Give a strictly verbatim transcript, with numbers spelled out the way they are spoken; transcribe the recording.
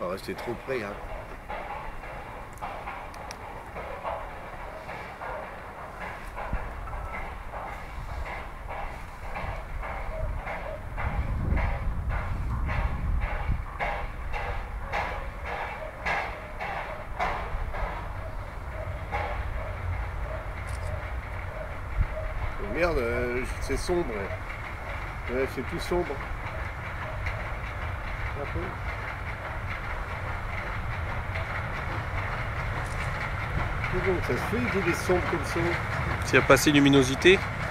Pas rester trop près, hein. Oh merde, euh, c'est sombre. Ouais, c'est tout sombre. Un peu. Mais bon, ça se fait qu'il est sombre comme ça. S'il n'y a pas assez de luminosité.